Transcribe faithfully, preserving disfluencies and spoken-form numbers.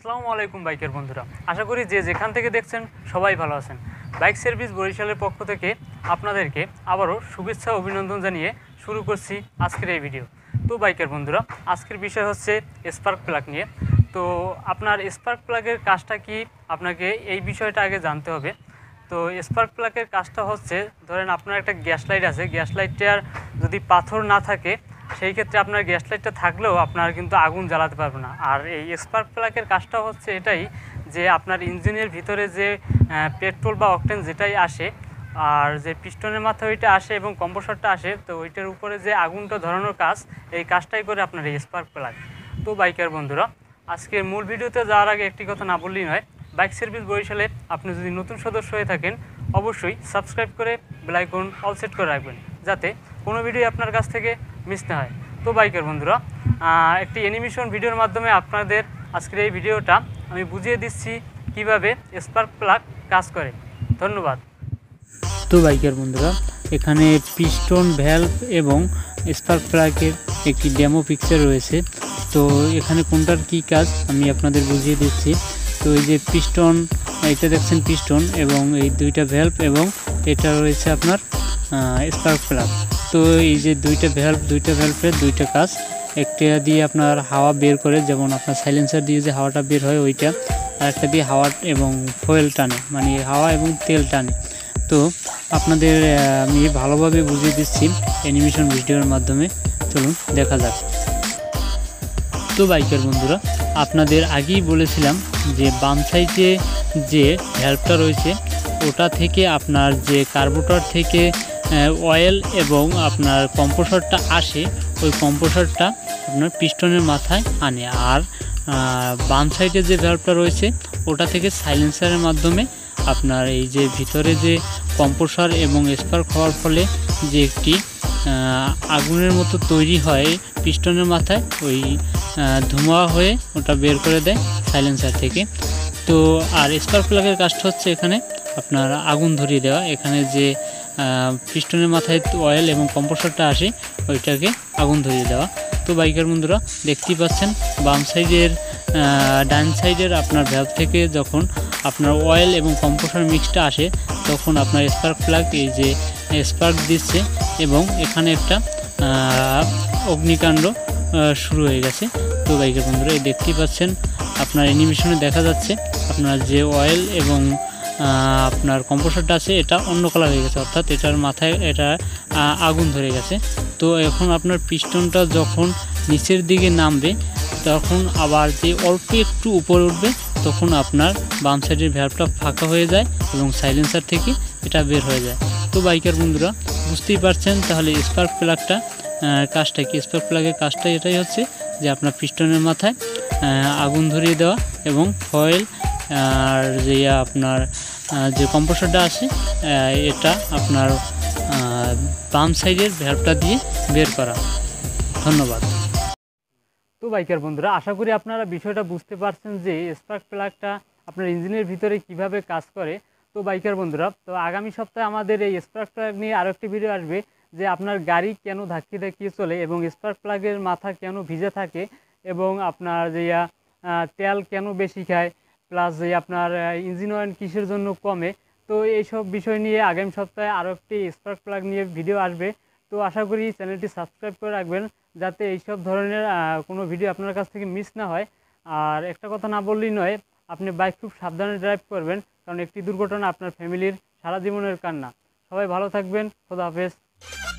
আসসালামু আলাইকুম বাইকের বন্ধুরা, আশা করি যে যেখান থেকে দেখছেন সবাই ভালো আছেন। বাইক সার্ভিস বরিশালের পক্ষ থেকে আপনাদেরকে আবারও শুভেচ্ছা অভিনন্দন জানিয়ে শুরু করছি আজকের এই ভিডিও। তো বাইকের বন্ধুরা, আজকের বিষয় হচ্ছে স্পার্ক প্লাগ নিয়ে। তো আপনার স্পার্ক প্লাগের কাজটা কি, আপনাকে এই বিষয়টা আগে জানতে হবে। তো স্পার্ক প্লাগের কাজটা হচ্ছে, ধরেন আপনার একটা গ্যাস লাইট আছে, গ্যাস লাইটটার যদি পাথর না থাকে সেই ক্ষেত্রে আপনার গ্যাস লাইটটা থাকলেও আপনার কিন্তু আগুন জ্বালাতে পারবে না। আর এই স্পার্ক প্লাগের কাজটা হচ্ছে এটাই যে আপনার ইঞ্জিনের ভিতরে যে পেট্রোল বা অকটেন যেটাই আসে, আর যে পিস্টনের মাথায় ওইটা আসে এবং কম্প্রেসরটা আসে, তো ওইটার উপরে যে আগুনটা ধরানোর কাজ, এই কাজটাই করে আপনার এই স্পার্ক প্লাগ। তো বাইকের বন্ধুরা, আজকের মূল ভিডিওতে যাওয়ার আগে একটি কথা না বললেই নয়, বাইক সার্ভিস বরিশালে আপনি যদি নতুন সদস্য হয়ে থাকেন অবশ্যই সাবস্ক্রাইব করে বেল আইকন অল সেট করে রাখবেন, যাতে কোনো ভিডিও আপনার কাছ থেকে মিস না হয়। তো বাইকের বন্ধুরা, একটি অ্যানিমেশন ভিডিওর মাধ্যমে আপনাদের আজকের এই ভিডিওটা আমি বুঝিয়ে দিচ্ছি কিভাবে স্পার্ক প্লাগ কাজ করে। ধন্যবাদ। তো বাইকের বন্ধুরা, এখানে পিস্টন, ভ্যালভ এবং স্পার্ক প্লাগের একটি ডেমো পিকচার রয়েছে। তো এখানে কোনটার কি কাজ আমি আপনাদের বুঝিয়ে দিচ্ছি। তো এই যে পিস্টন, এটা দেখছেন পিস্টন, এবং এই দুইটা ভ্যালভ, এবং এটা রয়েছে আপনার স্পার্ক প্লাগ। তো এই যে দুইটা ভ্যালভ, দুইটা ভ্যালভের দুইটা কাজ। একটা দিয়ে আপনার হাওয়া বের করে, যেমন আপনার সাইলেন্সার দিয়ে যে হাওয়াটা বের হয় ওইটা, আর একটা দিয়ে হাওয়া এবং ফুয়েল টানে, মানে হাওয়া এবং তেল টানে। তো আপনাদের আমি ভালোভাবে বুঝিয়ে দিচ্ছি অ্যানিমেশন ভিডিওর মাধ্যমে, চলুন দেখা যাক। তো বাইকের বন্ধুরা, আপনাদের আগেই বলেছিলাম যে বাম সাইডে যে ভ্যালভটা রয়েছে ওটা থেকে আপনার যে কার্বোরেটর থেকে অয়েল এবং আপনার কম্প্রেসরটা আসে, ওই কম্প্রেসরটা আপনার পিস্টনের মাথায় আনে। আর বাম সাইডে যে ভ্যালভটা রয়েছে ওটা থেকে সাইলেন্সারের মাধ্যমে আপনার এই যে ভিতরে যে কম্প্রেসর এবং স্পার্ক হওয়ার ফলে যে একটি আগুনের মতো তৈরি হয় পিস্টনের মাথায়, ওই ধোঁয়া হয়ে ওটা বের করে দেয় সাইলেন্সার থেকে। তো আর স্পার্ক প্লাগের কাজটা হচ্ছে এখানে আপনার আগুন ধরিয়ে দেওয়া। এখানে যে পিস্টনের মাথায় অয়েল এবং কম্প্রেসরটা আসে ওইটাকে আগুন ধরিয়ে দেওয়া। তো বাইকের বন্ধুরা, দেখতেই পাচ্ছেন বাম সাইডের ডান সাইডের আপনার ভ্যালভ থেকে যখন আপনার অয়েল এবং কম্প্রেসর মিক্সটা আসে তখন আপনার স্পার্ক প্লাগ এই যে স্পার্ক দিচ্ছে, এবং এখানে একটা অগ্নিকাণ্ড শুরু হয়ে গেছে। তো বাইকের বন্ধুরা, এই দেখতেই পাচ্ছেন আপনার অ্যানিমেশনে দেখা যাচ্ছে আপনার যে অয়েল এবং আপনার কম্প্রেসরটা আছে এটা অন্য কালার হয়ে গেছে, অর্থাৎ এটার মাথায় এটা আগুন ধরে গেছে। তো এখন আপনার পিস্টনটা যখন নিচের দিকে নামবে তখন আবার যে অল্প একটু উপরে উঠবে তখন আপনার বাম সাইডের ভ্যালভটা ফাঁকা হয়ে যায় এবং সাইলেন্সার থেকে এটা বের হয়ে যায়। তো বাইকের বন্ধুরা, বুঝতেই পারছেন তাহলে স্পার্ক প্লাগটা কাজটা কি। স্পার্ক প্লাগের কাজটা এটাই হচ্ছে যে আপনার পিস্টনের মাথায় আগুন ধরিয়ে দেওয়া এবং ফয়েল আর যে আপনার যে কম্প্রেসরটা আছে এটা আপনার বাম সাইডের ভ্যালভটা দিয়ে বের করা। ধন্যবাদ। তো বাইকের বন্ধুরা, আশা করি আপনারা বিষয়টা বুঝতে পারছেন যে স্পার্ক প্লাগটা আপনার ইঞ্জিনের ভিতরে কিভাবে কাজ করে। তো বাইকের বন্ধুরা, তো আগামী সপ্তাহে আমাদের এই স্পার্ক প্লাগ নিয়ে আরও একটি ভিডিও আসবে, যে আপনার গাড়ি কেন ধাক্কিয়ে ধাক্কিয়ে চলে এবং স্পার্ক প্লাগের মাথা কেন ভিজে থাকে এবং আপনার যে তেল কেন বেশি খায়, প্লাস যে আপনার ইঞ্জিন অয়েল কিসের জন্য কমে। তো এইসব বিষয় নিয়ে আগামী সপ্তাহে আরও একটি স্পার্ক প্লাগ নিয়ে ভিডিও আসবে। তো আশা করি চ্যানেলটি সাবস্ক্রাইব করে রাখবেন, যাতে এইসব ধরনের কোনো ভিডিও আপনার কাছ থেকে মিস না হয়। আর একটা কথা না বললেই নয়, আপনি বাইক খুব সাবধানে ড্রাইভ করবেন, কারণ একটি দুর্ঘটনা আপনার ফ্যামিলির সারা জীবনের কান্না। সবাই ভালো থাকবেন, খোদা হাফেজ।